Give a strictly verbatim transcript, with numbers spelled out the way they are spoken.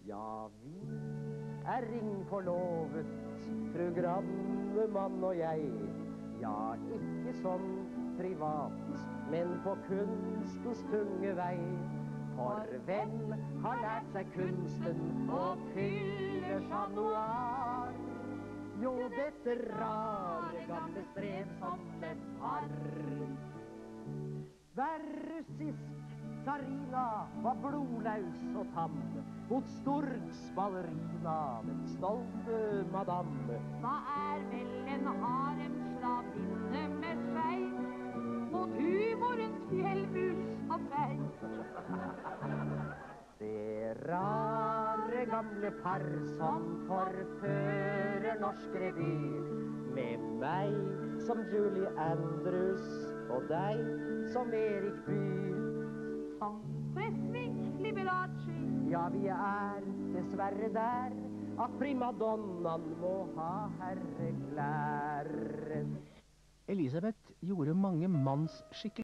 Ja, vi er ringforlovet, fru Grannemann og jeg. Ja, ikke sånn privat, men på kunstens tunge vei. For hvem har lært seg kunsten å fylle Chat Noir? Jo, dette rare gamle strev som et par. Hver russisk tsarina var blodlaus og tam mot Sturgs ballerina, den stolte madame. Hva er vel en haremslavinne med skei mot humorens fjellmus og fei? Det rare gamle par som forfører norsk revy, med meg som Julie Andrews og deg som Erik Bye. Som Flesvig Liberace. Ja, vi er dessverre der at primadonnaen må ha herreklær. Elisabeth gjorde mange mannsskikker